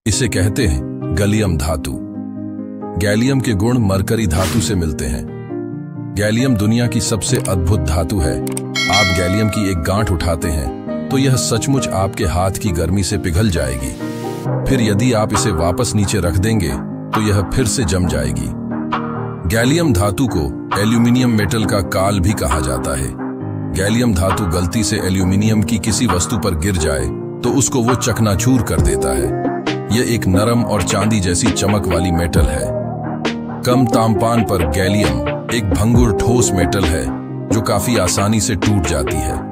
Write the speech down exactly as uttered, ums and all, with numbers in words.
इसे कहते हैं गैलियम धातु। गैलियम के गुण मरकरी धातु से मिलते हैं। गैलियम दुनिया की सबसे अद्भुत धातु है। आप गैलियम की एक गांठ उठाते हैं तो यह सचमुच आपके हाथ की गर्मी से पिघल जाएगी। फिर यदि आप इसे वापस नीचे रख देंगे तो यह फिर से जम जाएगी। गैलियम धातु को एल्यूमिनियम मेटल का काल भी कहा जाता है। गैलियम धातु गलती से एल्यूमिनियम की किसी वस्तु पर गिर जाए तो उसको वो चकनाचूर कर देता है। यह एक नरम और चांदी जैसी चमक वाली मेटल है। कम तापमान पर गैलियम एक भंगुर ठोस मेटल है जो काफी आसानी से टूट जाती है।